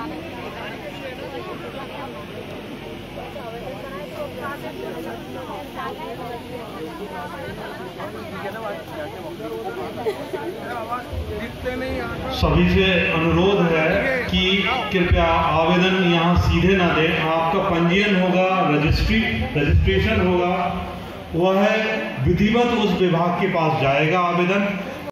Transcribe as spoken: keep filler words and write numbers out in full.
सभी से अनुरोध है कि कृपया आवेदन यहाँ सीधे ना दें। आपका पंजीयन होगा, रजिस्ट्री रजिस्ट्रेशन होगा, वह विधिवत उस विभाग के पास जाएगा आवेदन।